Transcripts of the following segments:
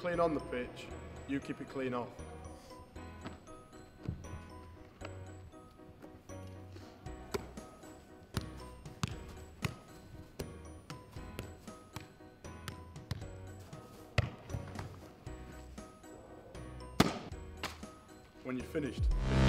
clean on the pitch, you keep it clean off. When you're finished.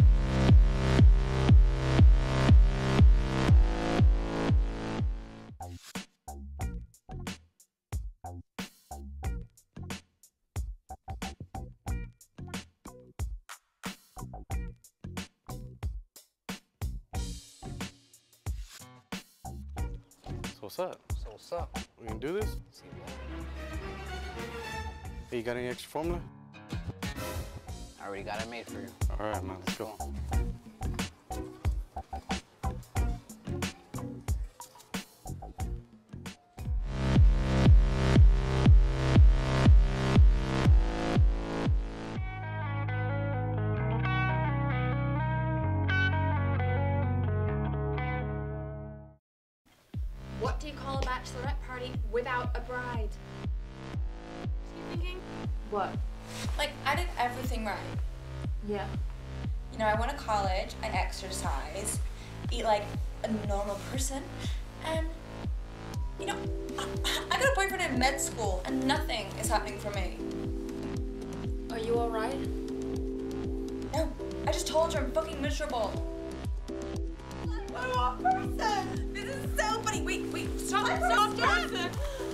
So what's up? So what's up? We can do this? Hey, you got any extra formula? I already got it made for you. All right, man, let's go. What do you call a bachelorette party without a bride? You thinking? What? Like, I did everything right. Yeah. You know, I went to college, I exercise, eat like a normal person, and, you know, I got a boyfriend in med school, and nothing is happening for me. Are you alright? No, I just told you I'm fucking miserable. I'm a wrong person. This is so funny. Wait, stop. Shit.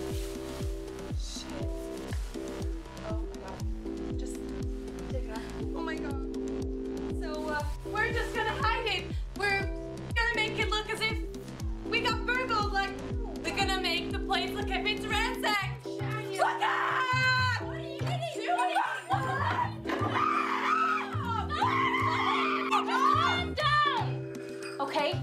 Oh my god. Just take it off. Oh my god. So, we're just gonna hide it. We're gonna make it look as if we got burgled. Like, we're gonna make the place look like it's ransacked. Look out! What are you doing? Okay.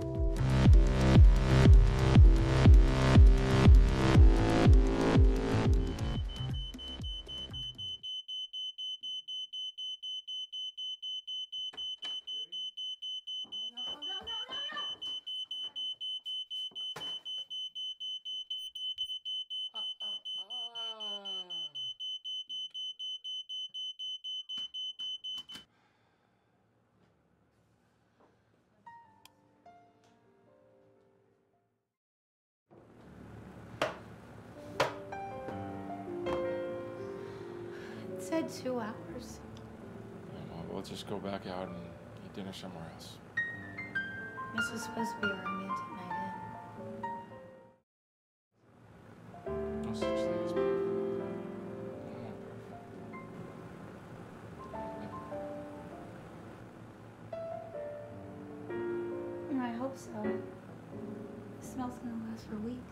It said 2 hours. Well, we'll just go back out and eat dinner somewhere else. This was supposed to be a romantic night No such thing as perfect. in. I hope so. The smell's gonna last for weeks.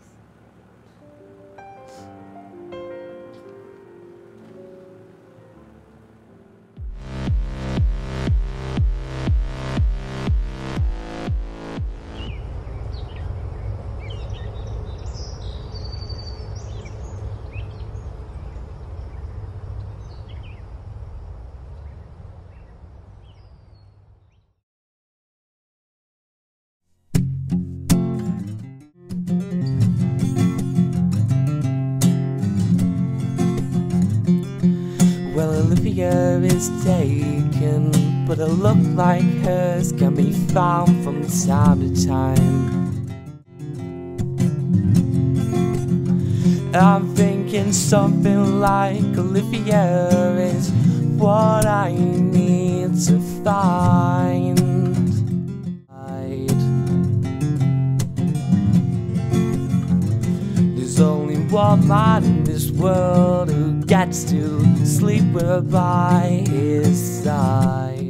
Well, Olivia is taken, but a look like hers can be found from time to time. I'm thinking something like Olivia is what I need to find. There's only one man in this world who gets to sleep with her by his side.